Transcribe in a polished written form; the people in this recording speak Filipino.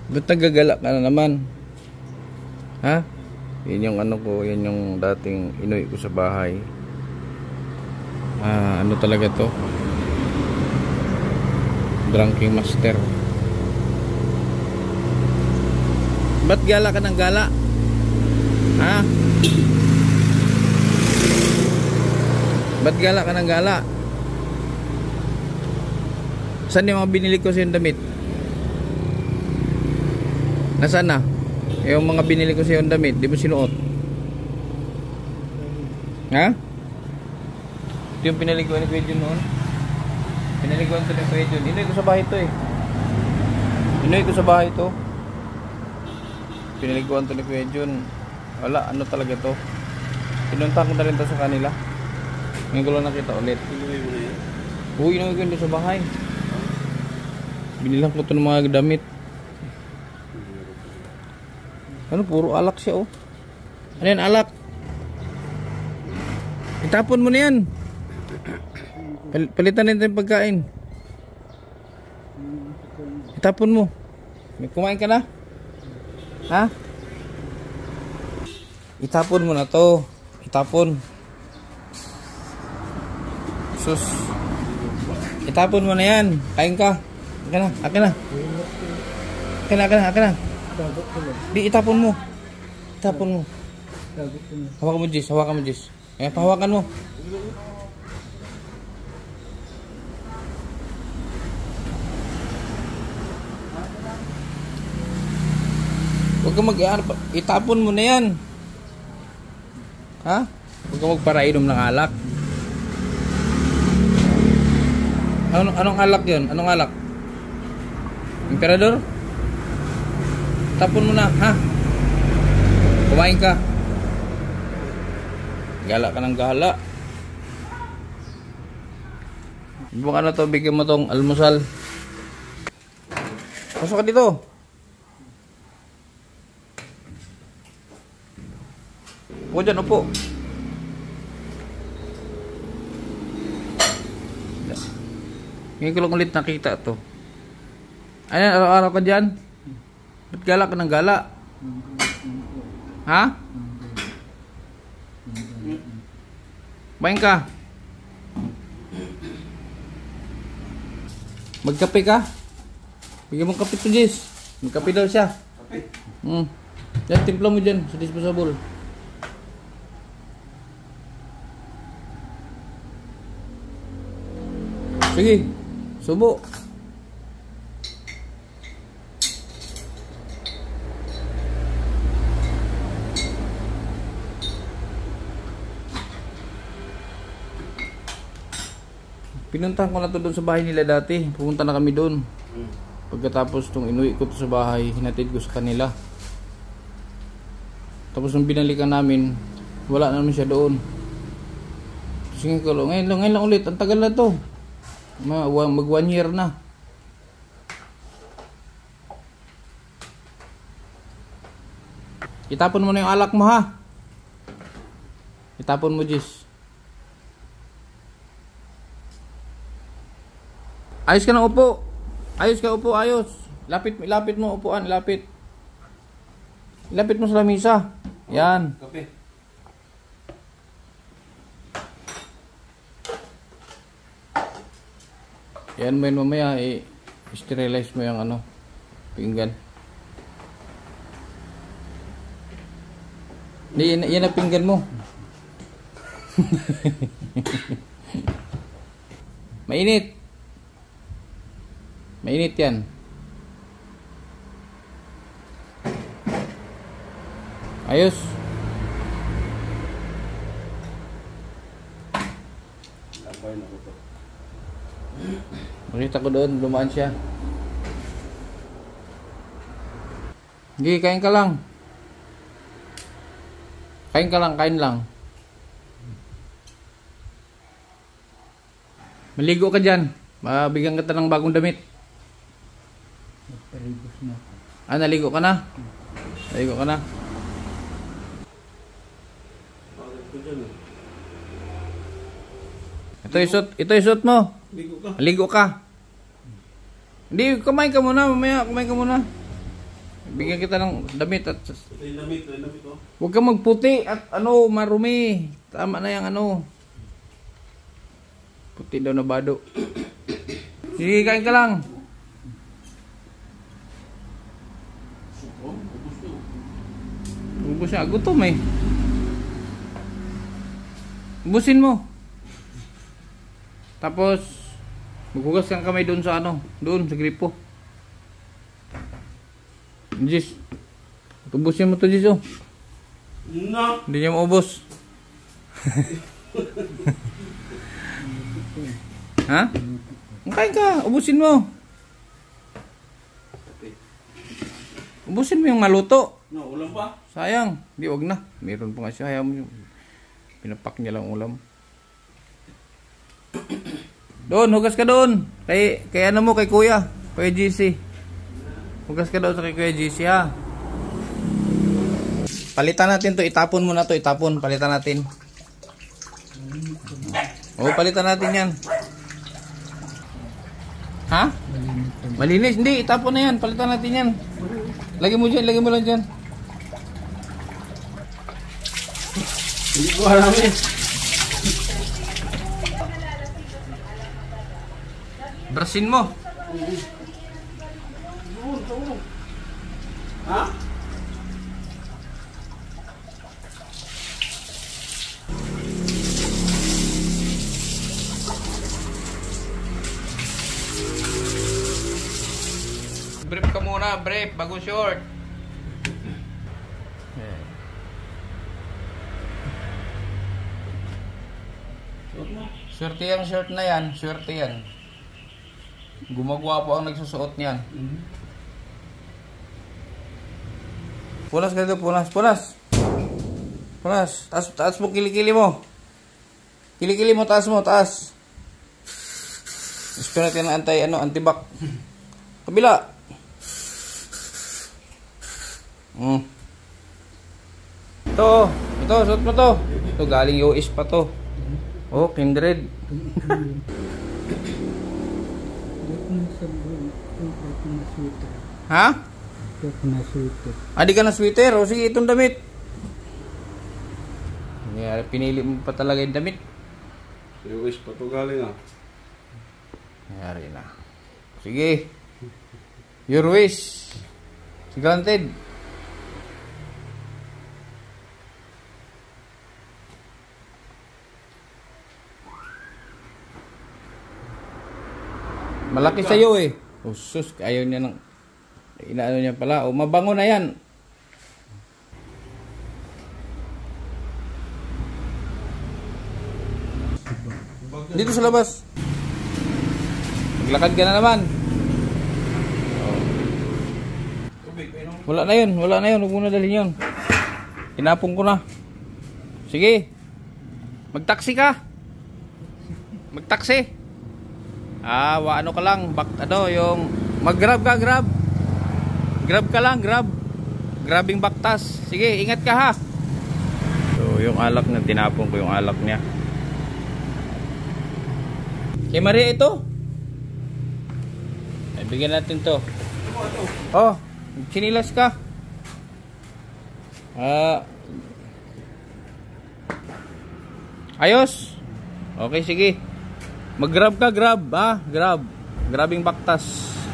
Ba't nagagala ka na naman? Ha? Yun yung ano ko, yun yung dating inuwi ko sa bahay. Ano talaga to? Drinking master. Ba't gala ka ng gala? Ha? Ba't gala ka ng gala? Saan yung mga binili ko sa yung damit? Nasaan na? Yung mga binili ko sa yung damit, di mo sinuot? Ha? Ito yung pinaliguan ni Kuya Jun noon. Pinaliguan ito ni Kuya Jun. Inuwi ko sa bahay ito eh. Inuwi ko sa bahay ito. Pinaliguan ito ni Kuya Jun. Wala, ano talaga to? Pinunta ko na rin ito sa kanila. Ngayon ko lang nakita ulit. Inuwi mo na yun? Oo, inuwi ko ito sa bahay. Binilang ko ito ng mga damit. Ano, puro alak siya oh. Ano yan, alak? Itapon mo na yan. Palitan natin yung pagkain. Itapon mo. May kumain ka na? Ha? Itapon mo na to. Itapon. Sus. Itapon mo na yan. Kain ka. Akin na, akin na. Akin na, akin na, akin na. Di, itapon mo. Itapon mo. Hawakan mo, Jis. Hawakan mo, Jis. Ayan, pahawakan mo. Huwag ka itapon mo na yan. Ha? Huwag ka magparainom ng alak. Anong alak yun? Anong alak? Emperador? Tapon mo na, ha? Kumain ka. Gala ka ng gala. Buka na to, bigyan mo tong almusal. Pasok ka dito. Upo dyan, upo. Ngayon ko lang ulit nakita to. Ayan, araw-araw ka dyan. Ba't gala ka ng gala? Ha? Bain ka. Magkape ka? Bigyan mo kape to, Jis. Magkape daw siya. Kape? Yan, timpla mo dyan sa disposable. Sige, subo. Pinuntahan ko na to doon sa bahay nila dati. Pumunta na kami doon. Pagkatapos itong inuwi ko to sa bahay, hinatid ko sa kanila. Tapos nung binalikan namin, wala na naman siya doon. Sige ko lang, ngayon lang ulit. Ang tagal na to. Mag 1 year na. Itapon mo na yung alak mo, ha? Itapon mo, Jis. Ayos ka na upo. Ayos ka upo, ayos. Lapit mo upuan, lapit. Lapit mo sa lamisa. Yan. Kape. Yan mo yun mamaya, sterilize mo yung ano, pinggan. Yan ang pinggan mo. Mainit. Mainit yan. Ayos. Makita ko doon, lumaan siya. Hindi, kain ka lang. Kain ka lang, kain lang. Maligo ka dyan. Mabigyan kita ng bagong damit. Naligo ka na? Naligo ka na? Ito isot mo. Ligo ka. Ligo ka. Hindi, kumain ka muna. Mamaya, kumain ka muna. Bigyan kita ng damit at Damit oh. huwag kang magputi at ano, marumi. Tama na yung ano. Puti daw na bado. Sige, kain ka lang. Ubus siya. Gutom eh. Ubusin mo. Tapos, maghugas kang kamay doon sa ano. Doon sa gripo. Jis. Ubusin mo to, Jis, oh. No. Hindi niya maubos. Ha? Kain ka. Ubusin mo. Ubusin mo yung maluto. No, ulam pa. Sayang. Di, wag na. Meron pa nga siya. Ayaw mo yung pinapak niya lang ulam. Doon, hugas ka doon. Kay ano mo, kay Kuya. Kuya GC. Hugas ka doon sa kay Kuya GC, ha. Palitan natin to. Itapon mo na to. Itapon. Palitan natin. Oo, palitan natin yan. Ha? Malinis. Hindi, itapon na yan. Palitan natin yan. Lagay mo dyan. Lagay mo lang dyan. Hindi ko alam eh. Brasin mo. Ha? Brief ka muna. Brief. Bago short. Swerte yung shirt na yan. Swerte yan. Gumagawa po ang nagsusuot niyan. Punas ka dito. Punas. Punas. Punas. Taas mo. Kilikili mo. Kilikili mo. Taas mo. Taas. Espera natin ang anti-back. Kabila. Ito. Ito. Suot mo to. Ito. Galing US pa to. Oh, Kindred. Ha? Di ka na sweater. O sige, itong damit. Pinili mo pa talaga yung damit. US pa to galing ah. Nangyari na. Sige. Your wish. Granted. Malaki sa'yo eh. Oh, sus. Ayaw niya ng... Inaano niya pala. Oh, mabango na yan. Dito sa labas. Maglakad ka na naman. Wala na yun. Wala na yun. Huwag mo na dalhin yun. Tinapong ko na. Sige. Magtaksi ka. Magtaksi. Ano ka lang. Yung... Mag-grab ka, grab. Grab ka lang, grab. Grabbing baktas. Sige, ingat ka ha. So, yung alak na tinapong ko yung alak niya. Kay Maria ito. Ay, bigyan natin to. Oh, sinilas ka. Ayos. Okay, sige. Mag-grab ka, grab. Grab. Grabbing baktas.